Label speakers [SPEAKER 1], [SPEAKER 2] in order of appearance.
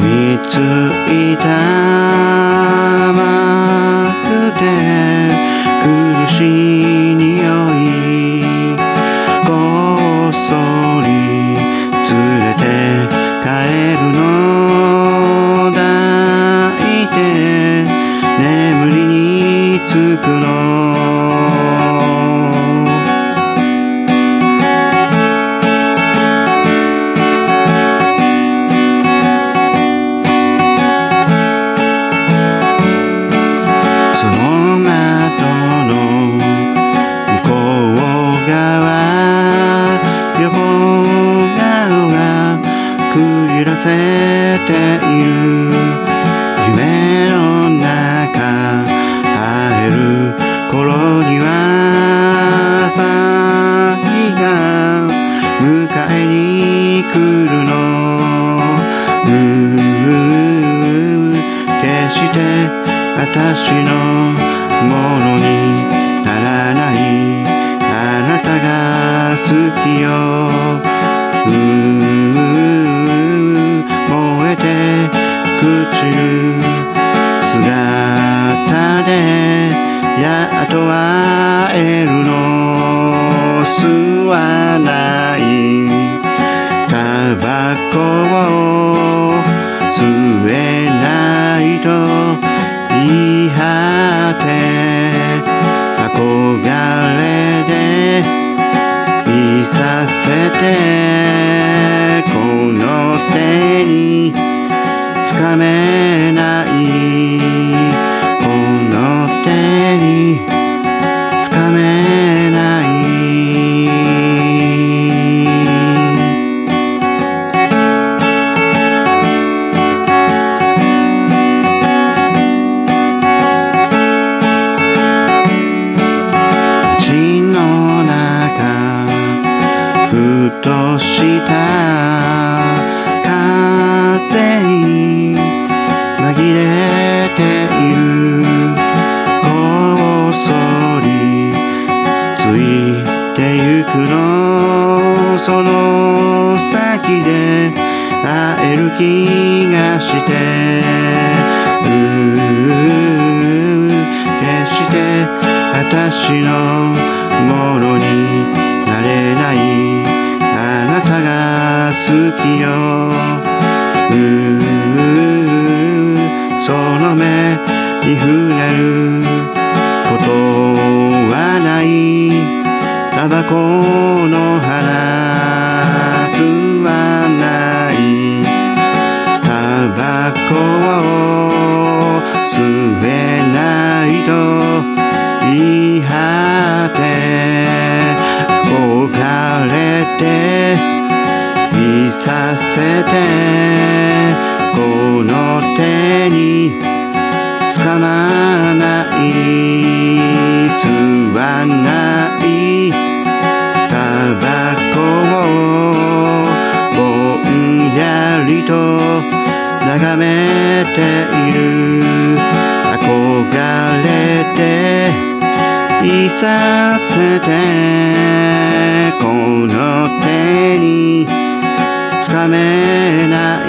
[SPEAKER 1] みついた甘くて苦しい匂いこっそり連れて帰るの抱いて眠りにつくの揺らせている夢の中会える頃には朝日が迎えに来るの決して私のものにならないあなたが好きよ燃えて朽ちる姿でやっと会えるの吸わないタバコを吸えないと言い張って憧れでいさせてこの手につかめないこの手につかめない口の中ふとした風に紛れているこっそりついてゆくのその先で会える気がして決して私のものになれないあなたが好きよその目に触れることはないタバコの花吸わないタバコを吸えないと言い張って焦れていさせてこの手につかまない吸わないタバコをぼんやりと眺めている憧れていさせてこの手につかめない